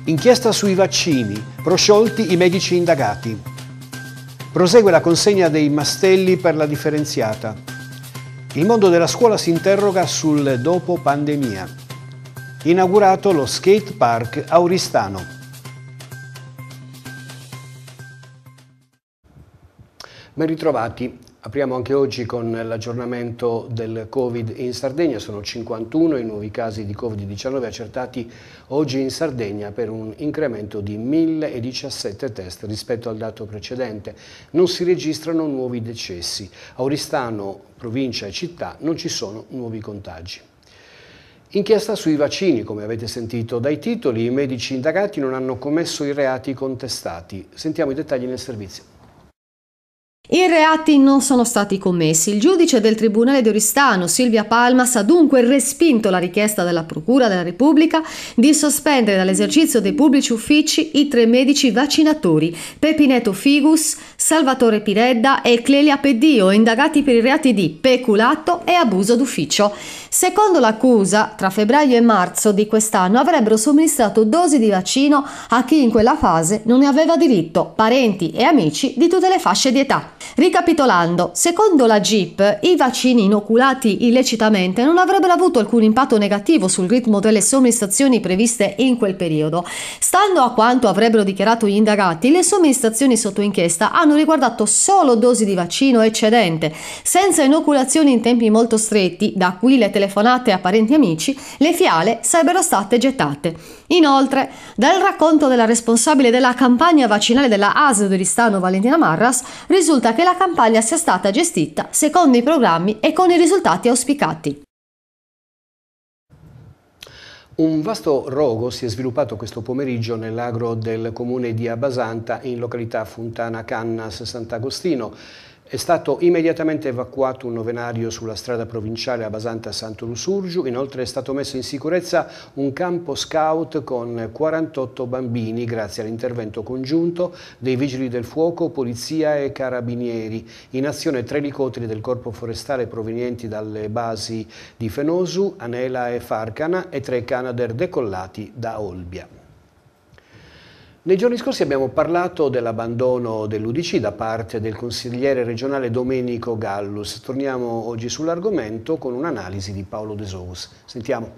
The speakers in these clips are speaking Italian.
Inchiesta sui vaccini, prosciolti i medici indagati. Prosegue la consegna dei mastelli per la differenziata. Il mondo della scuola si interroga sul dopo pandemia. Inaugurato lo skate park Auristano. Ben ritrovati. Apriamo anche oggi con l'aggiornamento del Covid in Sardegna. Sono 51 i nuovi casi di Covid-19 accertati oggi in Sardegna per un incremento di 1017 test rispetto al dato precedente. Non si registrano nuovi decessi. A Oristano, provincia e città, non ci sono nuovi contagi. Inchiesta sui vaccini, come avete sentito dai titoli, i medici indagati non hanno commesso i reati contestati. Sentiamo i dettagli nel servizio. I reati non sono stati commessi. Il giudice del Tribunale di Oristano, Silvia Palmas, ha dunque respinto la richiesta della Procura della Repubblica di sospendere dall'esercizio dei pubblici uffici i 3 medici vaccinatori, Pepineto Figus, Salvatore Piredda e Clelia Peddio, indagati per i reati di peculato e abuso d'ufficio. Secondo l'accusa, tra febbraio e marzo di quest'anno avrebbero somministrato dosi di vaccino a chi in quella fase non ne aveva diritto, parenti e amici di tutte le fasce di età. Ricapitolando, secondo la GIP, i vaccini inoculati illecitamente non avrebbero avuto alcun impatto negativo sul ritmo delle somministrazioni previste in quel periodo. Stando a quanto avrebbero dichiarato gli indagati, le somministrazioni sotto inchiesta hanno riguardato solo dosi di vaccino eccedente, senza inoculazioni in tempi molto stretti, da qui le telefonate a parenti e amici, le fiale sarebbero state gettate. Inoltre, dal racconto della responsabile della campagna vaccinale della ASL di Oristano, Valentina Marras, risulta che la campagna sia stata gestita secondo i programmi e con i risultati auspicati. Un vasto rogo si è sviluppato questo pomeriggio nell'agro del comune di Abbasanta, in località Fontana Cannas Sant'Agostino. È stato immediatamente evacuato un novenario sulla strada provinciale Abbasanta-Santo Lusurgiu, inoltre è stato messo in sicurezza un campo scout con 48 bambini grazie all'intervento congiunto dei Vigili del Fuoco, Polizia e Carabinieri. In azione 3 elicotteri del Corpo Forestale provenienti dalle basi di Fenosu, Anela e Farcana e 3 Canadair decollati da Olbia. Nei giorni scorsi abbiamo parlato dell'abbandono dell'UDC da parte del consigliere regionale Domenico Gallus. Torniamo oggi sull'argomento con un'analisi di Paolo De Sous. Sentiamo.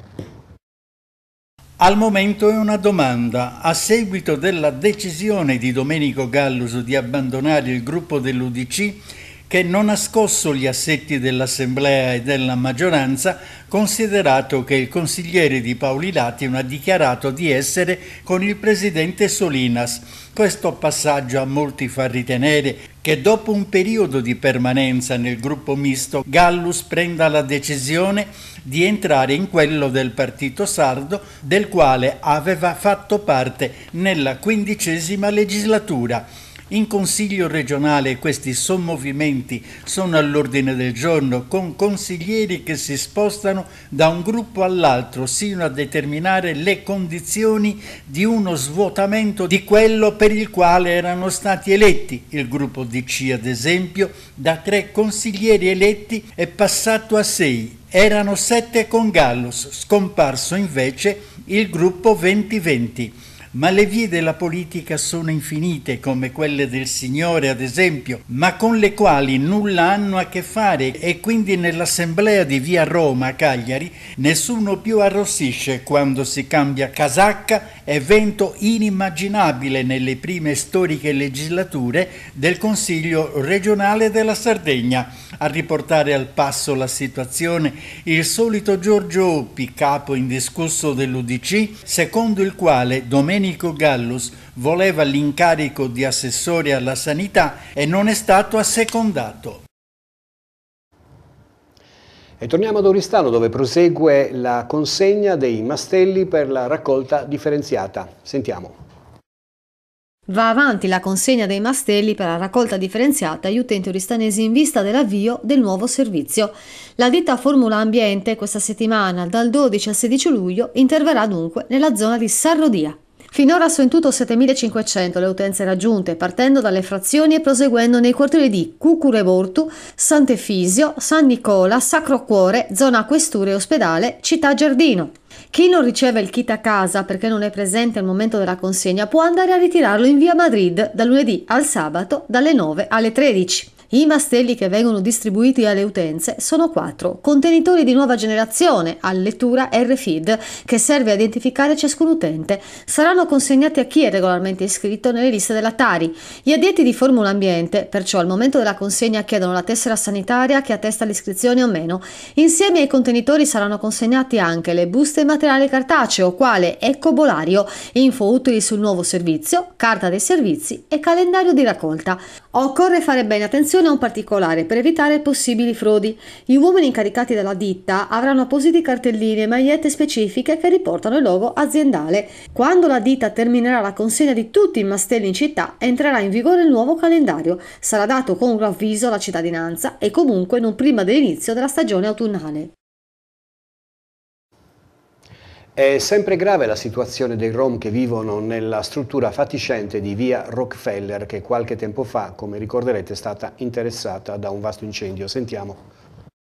Al momento è una domanda. A seguito della decisione di Domenico Gallus di abbandonare il gruppo dell'UDC, che non ha scosso gli assetti dell'Assemblea e della maggioranza, considerato che il consigliere di Paoli Lation ha dichiarato di essere con il presidente Solinas. Questo passaggio a molti fa ritenere che dopo un periodo di permanenza nel gruppo misto, Gallus prenda la decisione di entrare in quello del Partito Sardo, del quale aveva fatto parte nella 15ª legislatura. In Consiglio regionale questi sommovimenti sono all'ordine del giorno, con consiglieri che si spostano da un gruppo all'altro sino a determinare le condizioni di uno svuotamento di quello per il quale erano stati eletti. Il gruppo DC, ad esempio, da 3 consiglieri eletti è passato a 6. Erano 7 con Gallus, scomparso invece il gruppo 2020. Ma le vie della politica sono infinite, come quelle del Signore ad esempio, ma con le quali nulla hanno a che fare, e quindi nell'assemblea di via Roma a Cagliari nessuno più arrossisce quando si cambia casacca, evento inimmaginabile nelle prime storiche legislature del Consiglio regionale della Sardegna. A riportare al passo la situazione il solito Giorgio Oppi, capo indiscusso dell'UDC, secondo il quale Domenico Gallus voleva l'incarico di assessore alla sanità e non è stato assecondato. E torniamo ad Oristano, dove prosegue la consegna dei mastelli per la raccolta differenziata. Sentiamo. Va avanti la consegna dei mastelli per la raccolta differenziata agli utenti oristanesi in vista dell'avvio del nuovo servizio. La ditta Formula Ambiente questa settimana, dal 12 al 16 luglio, interverrà dunque nella zona di Sarrodia. Finora su in tutto 7.500 le utenze raggiunte, partendo dalle frazioni e proseguendo nei quartieri di Cucurebortu, Sant'Efisio, San Nicola, Sacro Cuore, zona Questura e Ospedale, Città Giardino. Chi non riceve il kit a casa perché non è presente al momento della consegna può andare a ritirarlo in via Madrid da lunedì al sabato dalle 9 alle 13. I mastelli che vengono distribuiti alle utenze sono 4 contenitori di nuova generazione a lettura RFID che serve a identificare ciascun utente. Saranno consegnati a chi è regolarmente iscritto nelle liste della Tari. Gli addetti di Formula Ambiente, perciò al momento della consegna chiedono la tessera sanitaria che attesta l'iscrizione o meno. Insieme ai contenitori saranno consegnati anche le buste in materiale cartaceo, quale ecobolario, info utili sul nuovo servizio, carta dei servizi e calendario di raccolta. Occorre fare bene attenzione a un particolare per evitare possibili frodi. Gli uomini incaricati dalla ditta avranno appositi cartellini e magliette specifiche che riportano il logo aziendale. Quando la ditta terminerà la consegna di tutti i mastelli in città, entrerà in vigore il nuovo calendario. Sarà dato con un avviso alla cittadinanza e comunque non prima dell'inizio della stagione autunnale. È sempre grave la situazione dei Rom che vivono nella struttura fatiscente di via Rockefeller che qualche tempo fa, come ricorderete, è stata interessata da un vasto incendio. Sentiamo.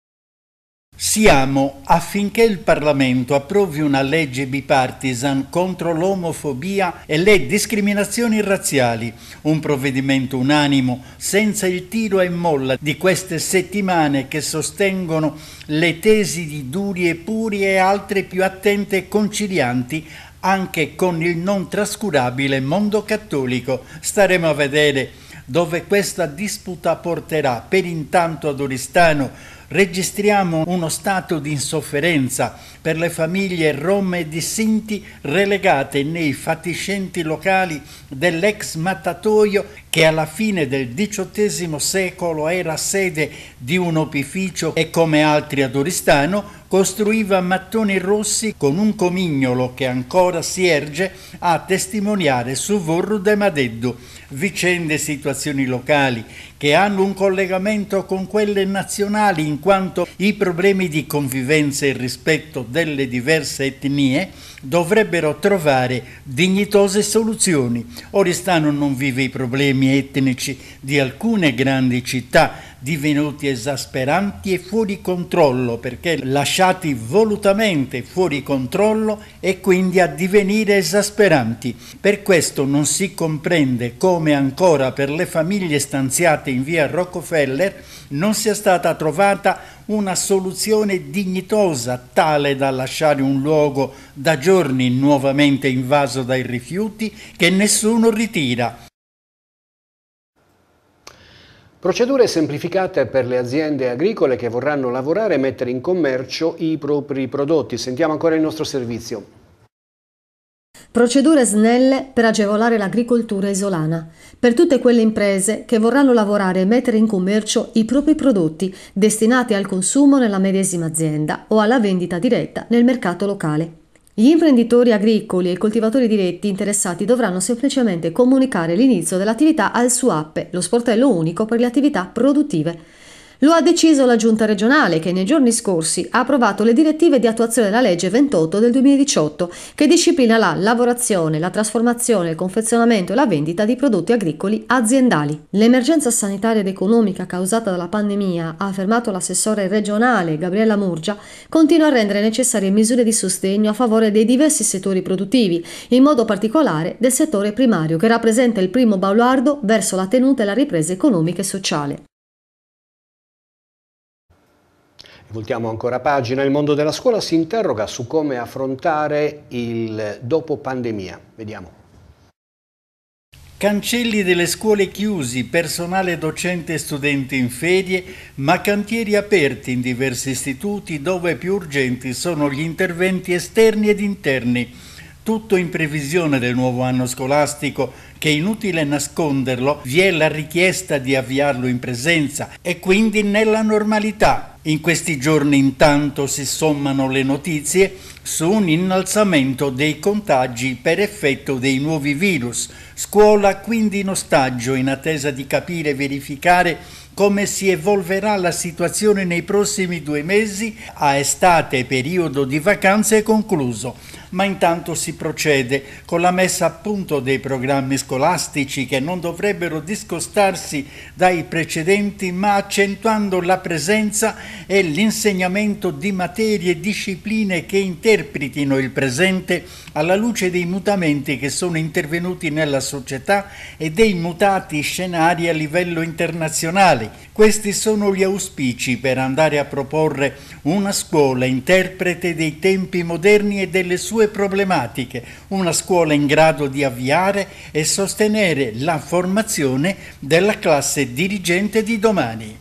Siamo affinché il Parlamento approvi una legge bipartisan contro l'omofobia e le discriminazioni razziali, un provvedimento unanimo senza il tiro e molla di queste settimane che sostengono le tesi di Duri e Puri e altre più attente e concilianti anche con il non trascurabile mondo cattolico. Staremo a vedere dove questa disputa porterà. Per intanto ad Oristano registriamo uno stato di insofferenza per le famiglie rom e di Sinti relegate nei fatiscenti locali dell'ex mattatoio che alla fine del XVIII secolo era sede di un opificio e come altri ad Oristano costruiva mattoni rossi con un comignolo che ancora si erge a testimoniare su Vorru de Madeddu. Vicende e situazioni locali che hanno un collegamento con quelle nazionali in quanto i problemi di convivenza e rispetto delle diverse etnie dovrebbero trovare dignitose soluzioni. Oristano non vive i problemi etnici di alcune grandi città divenuti esasperanti e fuori controllo perché lasciati volutamente fuori controllo e quindi a divenire esasperanti. Per questo non si comprende come ancora per le famiglie stanziate in via Rockefeller non sia stata trovata una soluzione dignitosa tale da lasciare un luogo da giorni nuovamente invaso dai rifiuti che nessuno ritira. Procedure semplificate per le aziende agricole che vorranno lavorare e mettere in commercio i propri prodotti. Sentiamo ancora il nostro servizio. Procedure snelle per agevolare l'agricoltura isolana. Per tutte quelle imprese che vorranno lavorare e mettere in commercio i propri prodotti destinati al consumo nella medesima azienda o alla vendita diretta nel mercato locale. Gli imprenditori agricoli e i coltivatori diretti interessati dovranno semplicemente comunicare l'inizio dell'attività al SUAP, lo sportello unico per le attività produttive. Lo ha deciso la Giunta regionale che nei giorni scorsi ha approvato le direttive di attuazione della legge 28 del 2018 che disciplina la lavorazione, la trasformazione, il confezionamento e la vendita di prodotti agricoli aziendali. L'emergenza sanitaria ed economica causata dalla pandemia, ha affermato l'assessore regionale Gabriella Murgia, continua a rendere necessarie misure di sostegno a favore dei diversi settori produttivi, in modo particolare del settore primario che rappresenta il primo baluardo verso la tenuta e la ripresa economica e sociale. Voltiamo ancora pagina. Il mondo della scuola si interroga su come affrontare il dopo pandemia. Vediamo. Cancelli delle scuole chiusi, personale docente e studenti in ferie, ma cantieri aperti in diversi istituti dove più urgenti sono gli interventi esterni ed interni. Tutto in previsione del nuovo anno scolastico che, inutile nasconderlo, vi è la richiesta di avviarlo in presenza e quindi nella normalità. In questi giorni intanto si sommano le notizie su un innalzamento dei contagi per effetto dei nuovi virus. Scuola quindi in ostaggio in attesa di capire e verificare come si evolverà la situazione nei prossimi 2 mesi a estate, periodo di vacanze concluso. ma intanto si procede con la messa a punto dei programmi scolastici che non dovrebbero discostarsi dai precedenti, ma accentuando la presenza e l'insegnamento di materie e discipline che interpretino il presente alla luce dei mutamenti che sono intervenuti nella società e dei mutati scenari a livello internazionale. Questi sono gli auspici per andare a proporre una scuola interprete dei tempi moderni e delle sue problematiche, una scuola in grado di avviare e sostenere la formazione della classe dirigente di domani.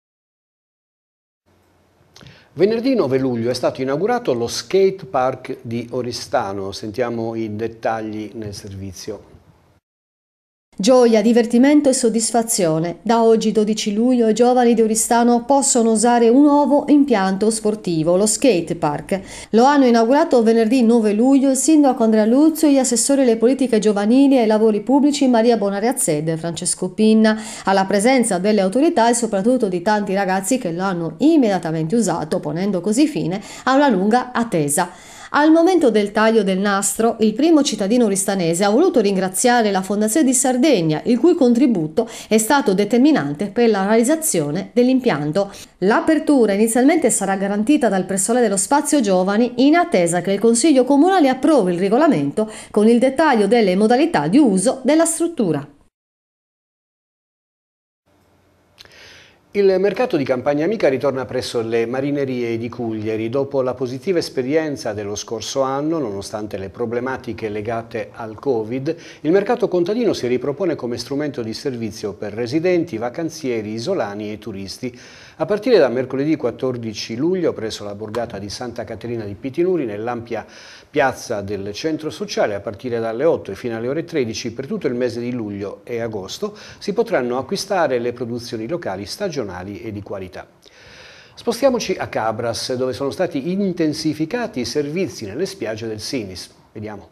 Venerdì 9 luglio è stato inaugurato lo skate park di Oristano. Sentiamo i dettagli nel servizio. Gioia, divertimento e soddisfazione. Da oggi 12 luglio i giovani di Oristano possono usare un nuovo impianto sportivo, lo skate park. Lo hanno inaugurato venerdì 9 luglio il sindaco Andrea Luzzo e gli assessori alle politiche giovanili e ai lavori pubblici Maria Bonareazzede e Francesco Pinna, alla presenza delle autorità e soprattutto di tanti ragazzi che lo hanno immediatamente usato, ponendo così fine a una lunga attesa. Al momento del taglio del nastro, il primo cittadino oristanese ha voluto ringraziare la Fondazione di Sardegna, il cui contributo è stato determinante per la realizzazione dell'impianto. L'apertura inizialmente sarà garantita dal personale dello Spazio Giovani in attesa che il Consiglio Comunale approvi il regolamento con il dettaglio delle modalità di uso della struttura. Il mercato di Campagna Amica ritorna presso le marinerie di Cuglieri. Dopo la positiva esperienza dello scorso anno, nonostante le problematiche legate al Covid, il mercato contadino si ripropone come strumento di servizio per residenti, vacanzieri, isolani e turisti. A partire da mercoledì 14 luglio presso la borgata di Santa Caterina di Pitinuri, nell'ampia piazza del centro sociale, a partire dalle 8 e fino alle ore 13, per tutto il mese di luglio e agosto, si potranno acquistare le produzioni locali stagionali e di qualità. Spostiamoci a Cabras, dove sono stati intensificati i servizi nelle spiagge del Sinis. Vediamo.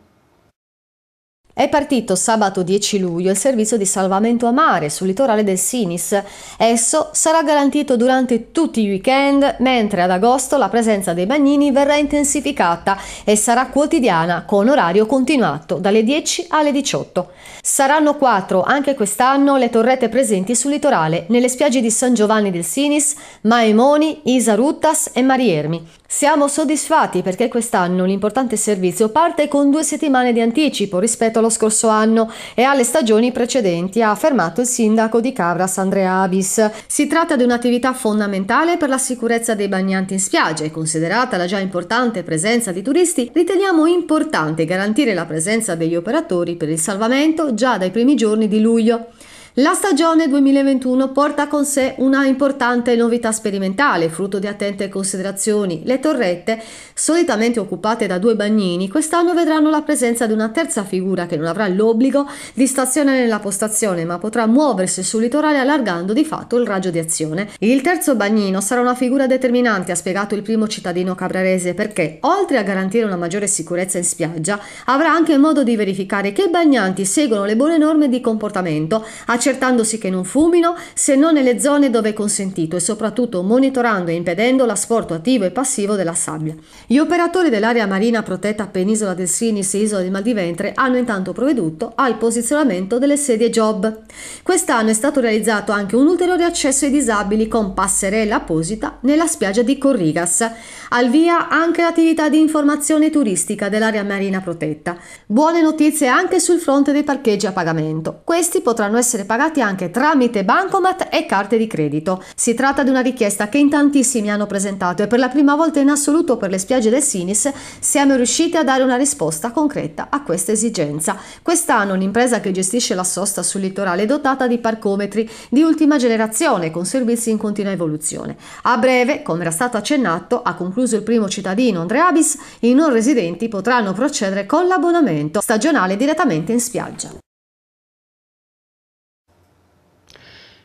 È partito sabato 10 luglio il servizio di salvamento a mare sul litorale del Sinis. Esso sarà garantito durante tutti i weekend, mentre ad agosto la presenza dei bagnini verrà intensificata e sarà quotidiana con orario continuato dalle 10 alle 18. Saranno 4 anche quest'anno le torrette presenti sul litorale nelle spiagge di San Giovanni del Sinis, Maemoni, Isaruttas e Mariermi. Siamo soddisfatti perché quest'anno l'importante servizio parte con 2 settimane di anticipo rispetto allo scorso anno e alle stagioni precedenti, ha affermato il sindaco di Cabras Andrea Abis. Si tratta di un'attività fondamentale per la sicurezza dei bagnanti in spiaggia e, considerata la già importante presenza di turisti, riteniamo importante garantire la presenza degli operatori per il salvamento già dai primi giorni di luglio. La stagione 2021 porta con sé una importante novità sperimentale, frutto di attente considerazioni. Le torrette, solitamente occupate da 2 bagnini, quest'anno vedranno la presenza di una terza figura che non avrà l'obbligo di stazionare nella postazione, ma potrà muoversi sul litorale allargando di fatto il raggio di azione. Il terzo bagnino sarà una figura determinante, ha spiegato il primo cittadino cabrarese, perché oltre a garantire una maggiore sicurezza in spiaggia, avrà anche modo di verificare che i bagnanti seguono le buone norme di comportamento, accertandosi che non fumino se non nelle zone dove è consentito e soprattutto monitorando e impedendo l'asporto attivo e passivo della sabbia. Gli operatori dell'area marina protetta Penisola del Sinis e Isola del Mal di Ventre hanno intanto provveduto al posizionamento delle sedie job. Quest'anno è stato realizzato anche un ulteriore accesso ai disabili con passerella apposita nella spiaggia di Corrigas. Al via anche l'attività di informazione turistica dell'area marina protetta. Buone notizie anche sul fronte dei parcheggi a pagamento. Questi potranno essere pagati anche tramite bancomat e carte di credito. Si tratta di una richiesta che in tantissimi hanno presentato e per la prima volta in assoluto per le spiagge del Sinis siamo riusciti a dare una risposta concreta a questa esigenza. Quest'anno l'impresa che gestisce la sosta sul litorale è dotata di parcometri di ultima generazione con servizi in continua evoluzione. A breve, come era stato accennato, ha concluso il primo cittadino Andrea Abis, i non residenti potranno procedere con l'abbonamento stagionale direttamente in spiaggia.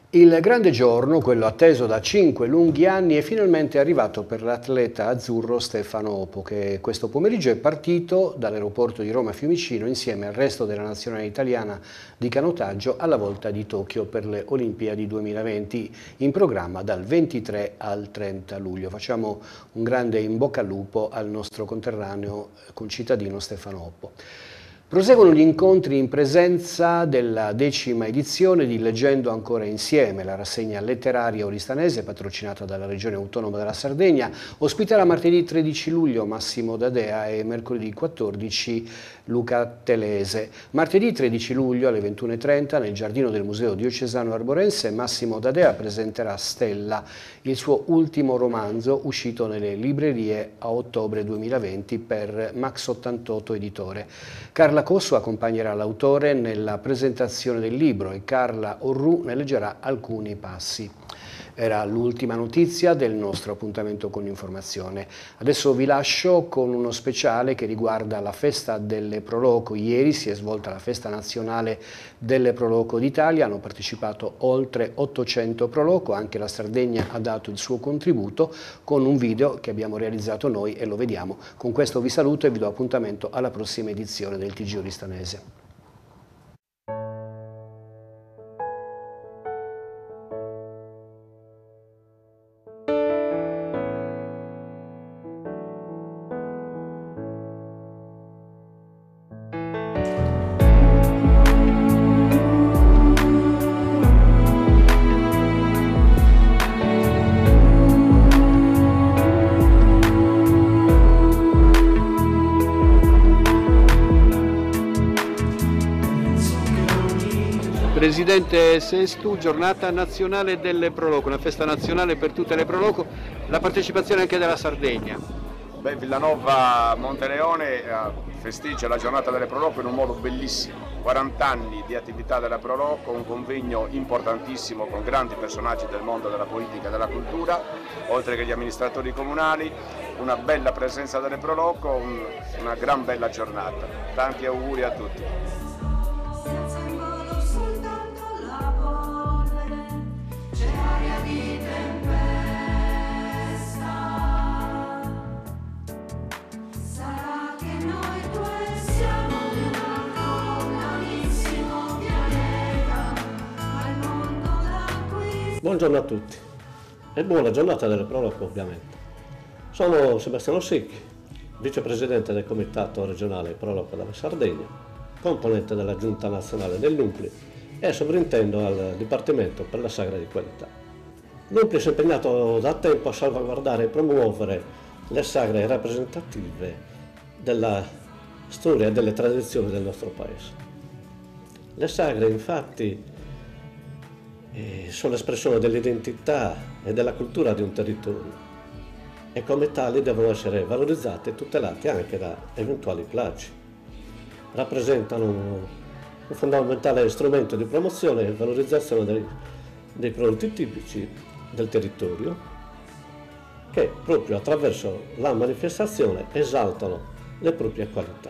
Il grande giorno, quello atteso da 5 lunghi anni, è finalmente arrivato per l'atleta azzurro Stefano Opo, che questo pomeriggio è partito dall'aeroporto di Roma Fiumicino insieme al resto della nazionale italiana di canottaggio alla volta di Tokyo per le Olimpiadi 2020, in programma dal 23 al 30 luglio. Facciamo un grande in bocca al lupo al nostro conterraneo concittadino Stefano Opo. Proseguono gli incontri in presenza della 10ª edizione di Leggendo ancora insieme, la rassegna letteraria oristanese patrocinata dalla Regione Autonoma della Sardegna. Ospiterà martedì 13 luglio Massimo D'Adea e mercoledì 14 Luca Telese. Martedì 13 luglio alle 21:30 nel giardino del Museo Diocesano Arborense Massimo D'Adea presenterà Stella, il suo ultimo romanzo uscito nelle librerie a ottobre 2020 per Max 88 Editore. Carla Cosso accompagnerà l'autore nella presentazione del libro e Carla Orru ne leggerà alcuni passi. Era l'ultima notizia del nostro appuntamento con l'informazione. Adesso vi lascio con uno speciale che riguarda la festa delle Proloco. Ieri si è svolta la festa nazionale delle Proloco d'Italia, hanno partecipato oltre 800 Proloco, anche la Sardegna ha dato il suo contributo con un video che abbiamo realizzato noi e lo vediamo. Con questo vi saluto e vi do appuntamento alla prossima edizione del TG Oristanese. Presidente Sestu, giornata nazionale delle Proloco, una festa nazionale per tutte le Proloco, la partecipazione anche della Sardegna. Villanova Monteleone festeggia la giornata delle Proloco in un modo bellissimo, 40 anni di attività della Proloco, un convegno importantissimo con grandi personaggi del mondo della politica e della cultura, oltre che gli amministratori comunali, una bella presenza delle Proloco, una gran bella giornata. Tanti auguri a tutti. Buongiorno a tutti e buona giornata delle Proloco ovviamente. Sono Sebastiano Secchi, vicepresidente del Comitato regionale Proloco della Sardegna, componente della Giunta nazionale del Nucleo e sovrintendo al Dipartimento per la Sagra di Qualità. Nucleo si è impegnato da tempo a salvaguardare e promuovere le sagre rappresentative della storia e delle tradizioni del nostro paese. Le sagre infatti sono l'espressione dell'identità e della cultura di un territorio e come tali devono essere valorizzate e tutelate anche da eventuali plagi. Rappresentano un fondamentale strumento di promozione e valorizzazione dei prodotti tipici del territorio che proprio attraverso la manifestazione esaltano le proprie qualità.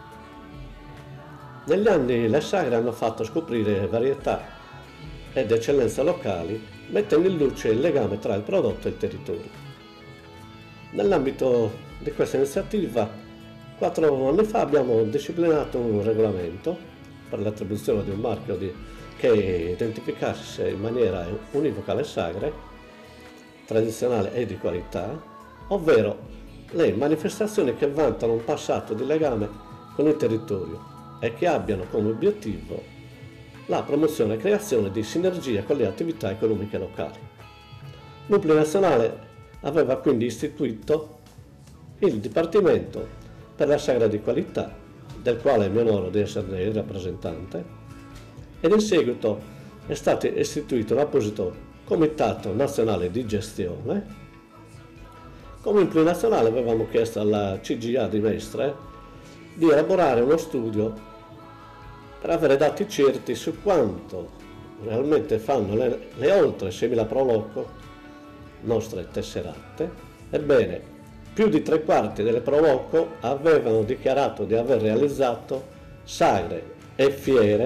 Negli anni le sagre hanno fatto scoprire varietà ed eccellenze locali, mettendo in luce il legame tra il prodotto e il territorio. Nell'ambito di questa iniziativa, 4 anni fa abbiamo disciplinato un regolamento per l'attribuzione di un marchio che identificasse in maniera univoca le sagre, tradizionali e di qualità, ovvero le manifestazioni che vantano un passato di legame con il territorio e che abbiano come obiettivo la promozione e creazione di sinergie con le attività economiche locali. Il Nucleo nazionale aveva quindi istituito il Dipartimento per la Sagra di Qualità, del quale mi onoro di esserne il rappresentante, ed in seguito è stato istituito un apposito Comitato Nazionale di Gestione. Come Nucleo nazionale avevamo chiesto alla CGA di Mestre di elaborare uno studio per avere dati certi su quanto realmente fanno le oltre 6.000 Proloco nostre tesserate. Ebbene, più di 3/4 delle Proloco avevano dichiarato di aver realizzato sagre e fiere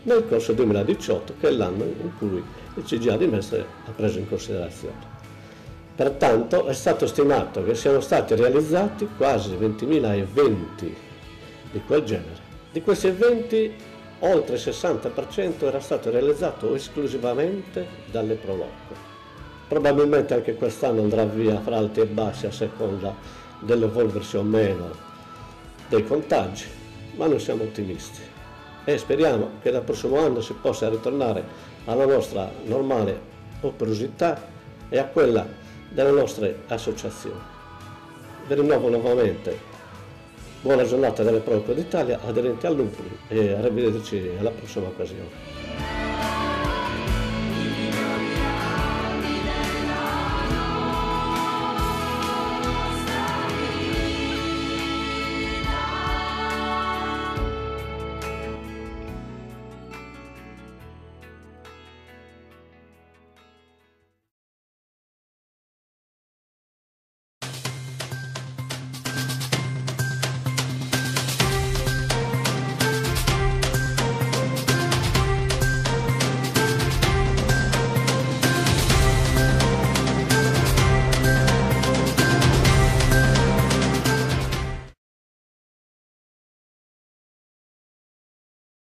nel corso 2018, che è l'anno in cui il CGA di Mestre ha preso in considerazione. Pertanto è stato stimato che siano stati realizzati quasi 20.000 eventi di quel genere. Di questi eventi oltre il 60% era stato realizzato esclusivamente dalle Proloco. Probabilmente anche quest'anno andrà via fra alti e bassi a seconda dell'evolversi o meno dei contagi, ma noi siamo ottimisti e speriamo che dal prossimo anno si possa ritornare alla nostra normale operosità e a quella delle nostre associazioni. Vi rinnovo nuovamente buona giornata delle Proloco d'Italia, aderenti al Nucleo, e arrivederci alla prossima occasione.